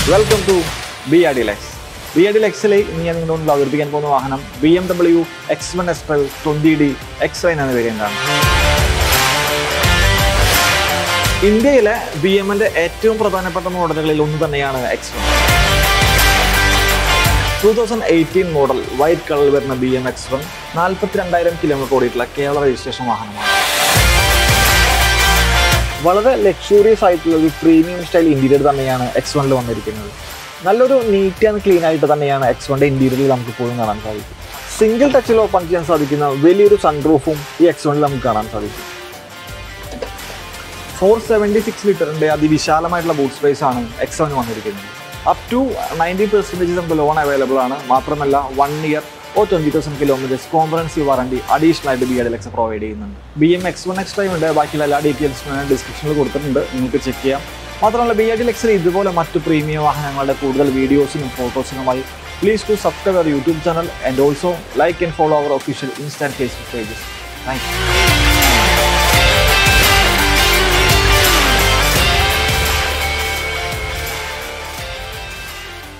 Welcome to BRD LUXE. BRD LUXE ഇന്ന് ഞാൻ നിങ്ങളോട് അവതരിപ്പിക്കാൻ പോകുന്ന വാഹനം BMW X1 S-Drive 20D X9 എന്ന വേരിയന്റാണ്. ഇന്ത്യയിലെ BMന്റെ ഏറ്റവും പ്രധാനപ്പെട്ട മോഡലുകളിൽ ഒന്ന് തന്നെയാണ് X1. 2018 മോഡൽ വൈറ്റ് കളറിൽ വരുന്ന BM X1 42,000 കിലോമീറ്റർ ഓടിയിട്ടുള്ള കേരള രജിസ്ട്രേഷൻ വാഹനമാണ്. വളരെ ലക്ഷൂറിയസ് ആയിട്ടുള്ള ഒരു പ്രീമിയം സ്റ്റൈൽ ഇന്റീരിയർ തന്നെയാണ് X1ൽ വന്നിരിക്കുന്നത്. നല്ലൊരു നീറ്റ് ആൻഡ് ക്ലീൻ ആയിട്ട് തന്നെയാണ് X1ന്റെ ഇന്റീരിയറിൽ നമുക്ക് പോലും കാണാൻ സാധിക്കും. സിംഗിൾ ടച്ചിൽ ഓപ്പൺ ചെയ്യാൻ സാധിക്കുന്ന വലിയൊരു സൺറൂഫും ഈ X1ൽ നമുക്ക് കാണാൻ സാധിക്കും. 476 ലിറ്ററിന്റെ അതിവിശാലമായിട്ടുള്ള ബൂട്ട് സ്പേസ് ആണ് X1 വന്നിരിക്കുന്നത്. അപ് ടു 90% നമുക്ക് ലോൺ അവൈലബിൾ ആണ്. മാത്രമല്ല 1 year or 20,000 kilometers comprehensive warranty additional ആയിട്ട് BRD LUXE പ്രൊവൈഡ് ചെയ്യുന്നുണ്ട്. BM X1 X-Drive ബാക്കിയുള്ള എല്ലാ ഡീറ്റെയിൽസും ഞാൻ ഡിസ്ക്രിപ്ഷനിൽ കൊടുത്തിട്ടുണ്ട്, നിങ്ങൾക്ക് ചെക്ക് ചെയ്യാം. മാത്രമല്ല BRD LUXE ഇതുപോലെ മറ്റു പ്രീമിയം വാഹനങ്ങളുടെ കൂടുതൽ വീഡിയോസിനും ഫോട്ടോസിനുമായി please to subscribe our YouTube channel and also like and follow our official insta and Facebook pages. Thank U.